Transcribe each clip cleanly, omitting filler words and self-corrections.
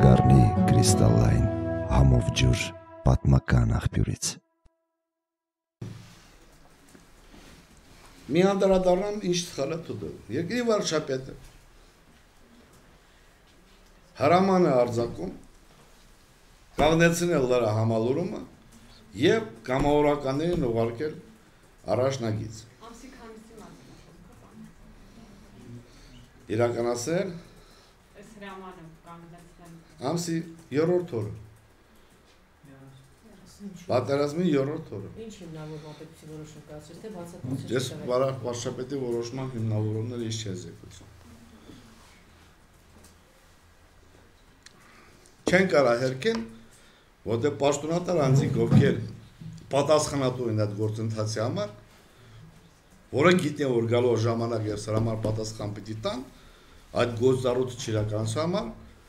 դառնի կրիստալային համով ջուր պատմական աղբյուրից։ Մի անդրադառնամ ինչ սխալ է թուդը։ Երկրի վարչապետը հրամանը արձակում կանգնեցնել լրա համալուրումը եւ կամավորականներին ուղարկել առաջնագիծ։ Իրականացնել այս հրամանը կանգնեցնել ամսի 3-րդ օրը։ Պատերազմի 3-րդ օրը։ Ինչ հիմնավորում պետք է որոշում կայացրել, թե բացատրություն։ Ես վարչապետի որոշման հիմնավորումները ինչ չես եկուցում։ Չեն կարա հերքեն, որտեղ պաշտոնատար անձինք ովքեր պատասխանատու են այդ գործընթացի համար, որը գիտեն, որ գալու ժամանակ եւ սրա համար պատասխան պիտի տան, այդ գործառույթը չիրականացու համար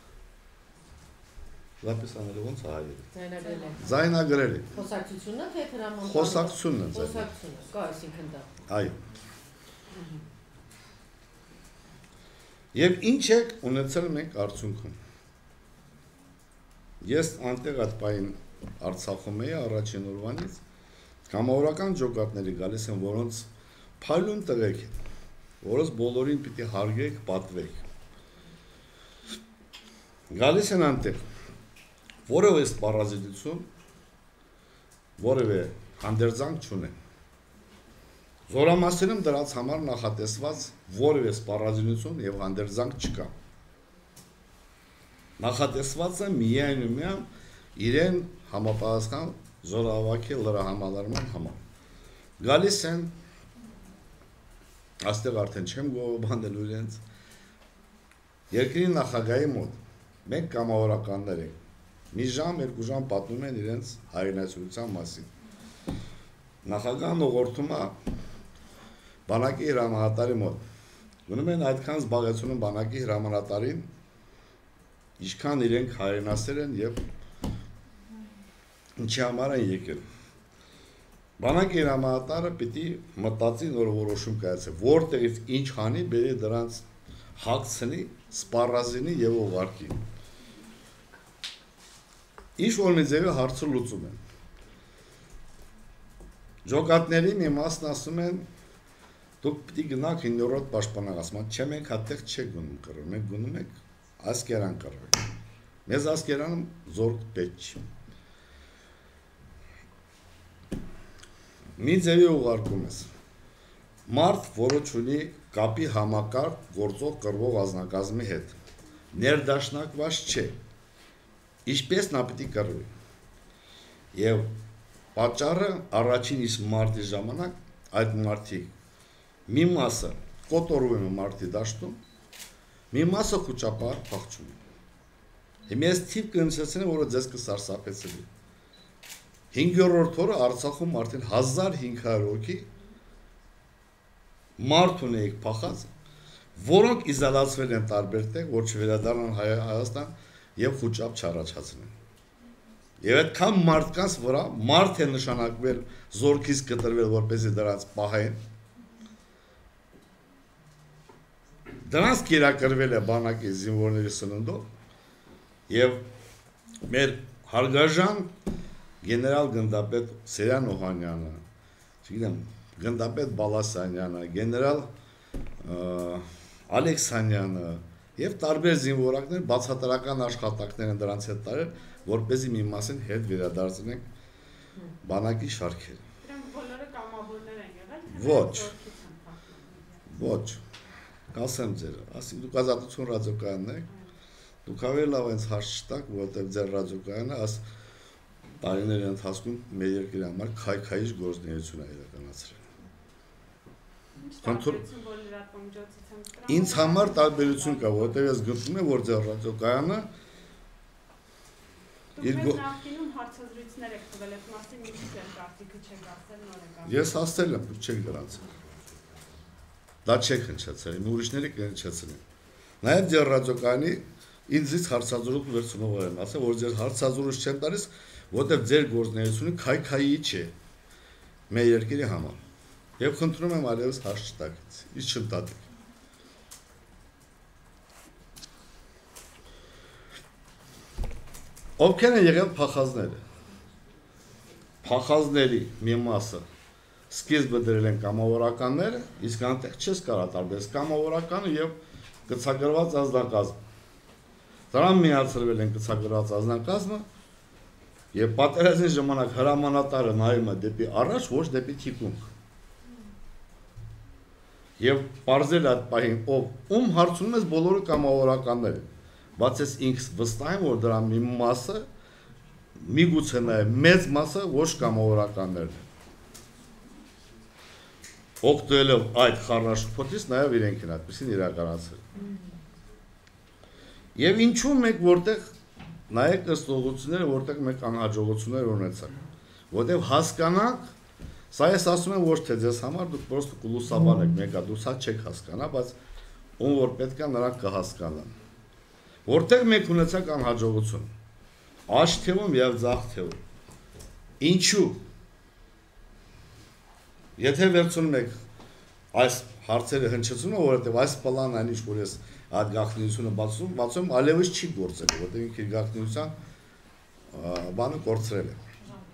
լապիսաները ոնց է հայերը։ Ձայնագրել է։ Խոսակցությունն է, թե հրաման։ Խոսակցությունն է։ Խոսակցությունը, կա այսինքն դա։ Այո։ Եվ ինչ եք ունեցել մենք արդյունքում։ Ես անտեղ այդ պայն Արցախում էի առաջին օրվանից, կամավորական ջոկատների գալիս են, որոնց փայլուն տղեկ են, որոնց բոլորին պիտի հարգեք, պատվեք։ Գալիս են անտեղ, որևէ սպառազինություն, որևէ հանդերձանք չունեն։ Զորամասերում դրանց համար նախատեսված որևէ սպառազինություն եւ հանդերձանք չկա։ Նախատեսված է միայն ու միայն իրեն համապատասխան զորավարքի լրահամալարման համար։ Գալիս են, աստեղ արդեն չեմ գովաբանել իրենց, երկրի նախագահի մոտ, մենք կամավորականներ ենք, մի ժամ, երկու ժամ պատմում են իրենց հայրենասիրության մասին։ Նախագահն ուղղորդում է բանակի հրամանատարի մոտ, գնում են այդքան զբաղեցնում բանակի հրամանատարին, ինչքան իրենք հայրենասեր են եւ ինչի համար են եկել։ Բանակի հրամանատարը պիտի մտածի նոր որոշում կայացի, որտեղից ինչ հանի, բերի դրանց հագցնի, սպառազինի եւ ուղարկի։ Ինչ որ մի ձևի հարցը լուծում են։ Ջոկատների մի մասն ասում են, դուք պիտի գնաք 9-րդ պաշտպանական, ասում են, չէ, մենք հատեղ չեք գնում կռվել, մենք գնում ենք ասկերան կռվել։ Մեզ ասկերանում զորք պետք չի։ Մի ձևի ուղարկում ես։ Մարդ, որը չունի կապի համակարգ գործող կռվող ազնագազմի հետ, ներդաշնակված չէ, ինչպես նա պիտի կռվի։ Եվ պատճառը առաջին իսկ մարտի ժամանակ այդ մարտի մի մասը կոտորվում է մարտի դաշտում, մի մասը խուճապահար փախչում է։ Հիմա ես թիվ կնշեցնեմ, որը ձեզ կսարսափեցնի։ 5-րդ օրը Արցախում արդեն 1500 հոգի մարդ ունեիք փախած, որոնք իզոլացվել են տարբեր տեղ, որ չվերադառնան Հայաստան եւ խուճապ չառաջացնեն։ Եվ այդքան մարդկանց վրա մարդ է նշանակվել զորքից կտրվել, որպեսզի դրանց պահեն։ Դրանց կիրակրվել է բանակի զինվորների սննդով եւ մեր հարգաժան գեներալ գնդապետ Սերյան Օհանյանը, չգիտեմ, գնդապետ Բալասանյանը, գեներալ Ալեքսանյանը եւ տարբեր զինվորակներ բացատրական աշխատանքներ են դրանց հետ տարել, որպեսզի մի մասին հետ վերադարձնենք բանակի շարքերը։ Դրանք բոլորը կամավորներ են եղել, թե Ոչ։ Ասեմ ձեր, ասի դուք ազատություն ռադիոկայանն եք, դուք ավելի լավ այնց հարց չտաք, որովհետև ձեր ռադիոկայանը այս տարիների ընթացքում մեր երկրի համար քայքայիչ գործունեություն է իրականացրել։ Ինձ համար տարբերություն կա, որովհետև ես գտնում եմ, որ ձեր ռադիոկայանը Դուք նախկինում հարցազրույցներ եք տվել, այդ մասին ինչ ձեր կարծիքը չեք ասել, նոր եք ասել։ Ես ասել եմ, դուք չեք դրանցել։ Դա չեք հնչեցել, ուրիշները կհնչեցնեն։ Նաև ձեր ռադիոկայանի ինձից հարցազրույց վերցնողներ են ասել, որ ձեր հարցազրույց չեն տալիս, որտեղ ձեր գործունեությունը քայքայիչ է մեր երկրի համար։ Եվ խնդրում եմ այլևս հարց չտաք, ինչ չտատեք։ Ովքեր են եղել փախազները։ Փախազների մի մասը սկիզբը դրել են կամավորականները, իսկ այնտեղ չես կարող տարբերես կամավորականը եւ գծագրված ազնագազմ։ Դրան միացրվել են գծագրված ազնագազմը եւ պատերազմի ժամանակ հրամանատարը նայում է դեպի առաջ, ոչ դեպի թիկունք։ Եվ բարձել այդ պահին ում հարցնում ես բոլորը կամավորականները, բայց ես ինքս վստահ եմ, որ դրա մի մասը, միգուցե նաև մեծ մասը ոչ կամավորականներն են։ Օգտվելով այդ խառնաշփոթից նաև իրենք են այդպեսին իրականացրել։ Եվ ինչու մենք որտեղ նայեք ըստ ուղղությունները, որտեղ մենք անհաջողություններ ունեցանք, որտեղ հասկանանք, սա ես ասում եմ ոչ թե ձեզ համար, դուք պրոստը կլուսաբան եք, մեկա դուք սա չեք հասկանա, բայց ում որ պետք է նրանք կհասկանան։ Որտեղ մենք ունեցանք անհաջողություն, աջ թևում եւ ձախ թևում։ Ինչու։ Եթե վերցնում եք այս հարցերը հնչեցումը, որովհետեւ այս պլանն այն ինչ որ ես այդ գաղտնիությունը բացում, այլևս չի գործել, որովհետեւ ինքը իր գաղտնիության բանը կորցրել է։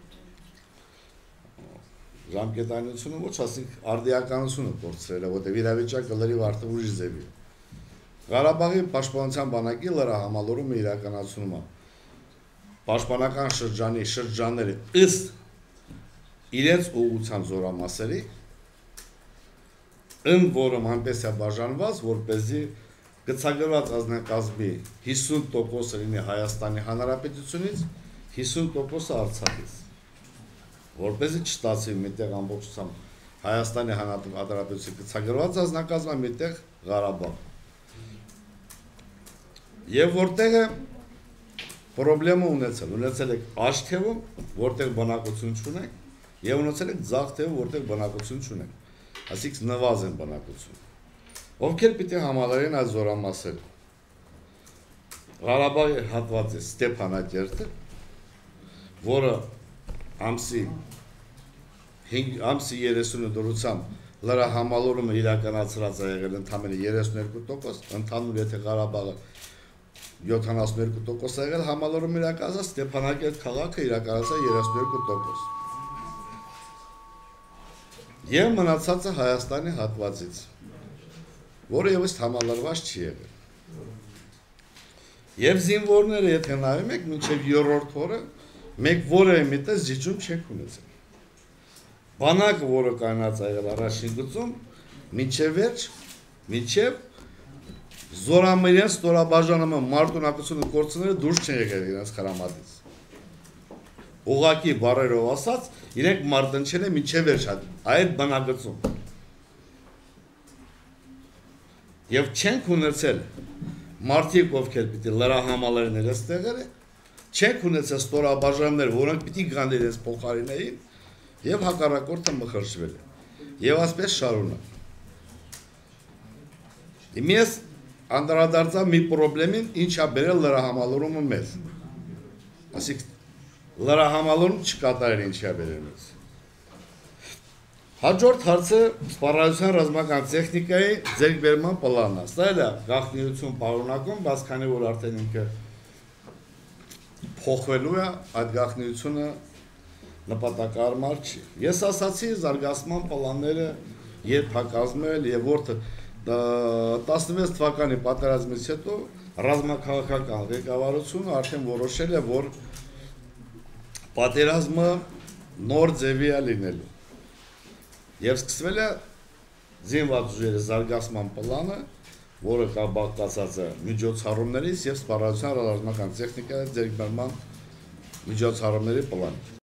Ժամկետանությունը ոչ, ասենք արդիականությունը կորցրել է, որովհետեւ իրավիճակը լրիվ արդեն ուրիշ ձևի է։ Ղարաբաղի պաշտպանության բանակի լրահամալորումը իրականացնում է պաշտպանական շրջանները ըստ իրենց ուղղության զորամասերի, ընդ որում այնպես է բաժանված, որպեսզի գծագրված ազնագազմի 50%-ը լինի Հայաստանի Հանրապետությունից, 50%-ը Արցախից, որպեսզի չստացվի միտեղ ամբողջությամբ Հայաստանի Հանրապետության գծագրված ազնագազմը, միտեղ Ղարաբաղ։ Եվ որտեղ է պրոբլեմը ունեցել եք աջ թևում, որտեղ բնակություն չունեք, եւ ունեցել եք ձախ թևում, որտեղ բնակություն չունեք, այսինքն նվազեն բնակություն։ Ովքեր պիտի համալրեն այդ զորամասերը։ Ղարաբաղի հատվածը Ստեփանակերտը, որը ամսի 30 դրությամբ լրահամալորումը իրականացրած է եղել ընդամենը 32%, ընդհանուր եթե Ղարաբաղը 72% է եղել համալորումը իրականացած, Ստեփանակերտ քաղաքը իրականացած 32%։ Եվ մնացածը Հայաստանի հատվածից, որը եւս համալրված չի եղել։ Եվ զինվորները եթե նայում եք, մինչև 3-րդ օրը մեկ որևէ միտեղ զիջում չեք ունեցել։ Բանակը, որը կանած է եղել առաջին գծում, մինչև վերջ, մինչև զորամերյան ստորաբաժանումը մարտունակությունը կորցները դուրս չեն եկել իրենց խրամատից։ Ուղղակի բառերով ասած, իրենք մարտնչել են մինչև վերջ այդ բանակցում։ Եվ չենք ունեցել մարդիկ, ովքեր պիտի լրահամալերներ ստեղել, չենք ունեցել ստորաբաժաններ, որոնք պիտի գան իրենց փոխարինեին, եւ հակառակորդը մխրճվել է։ Եվ ասպես շարունակ։ Իմես անդրադարձա մի պրոբլեմին, ինչա բերել լրահամալորումը մեզ։ Այսինքն լրահամալորում չկատարել ինչա բերել մեզ։ Հաջորդ հարցը սպառայության ռազմական տեխնիկայի ձեռքբերման պլանն է։ Սա էլ է գաղտնիություն պարունակում, բայց քանի որ արդեն ինքը փոխվելու է, այդ գաղտնիությունը նպատակարար չի։ Ես ասացի զարգացման պլանները երբ հակազմել եւ որտը 16 թվականի պատերազմից հետո ռազմաքաղաքական ղեկավարությունը արդեն որոշել է, որ պատերազմը նոր ձևի է լինելու։ Եվ սկսվել է զինված ուժերի զարգացման պլանը, որը կապակցված է միջոցառումներից եւ սպառայության ռազմական տեխնիկայի ձեռքբերման միջոցառումների պլանը։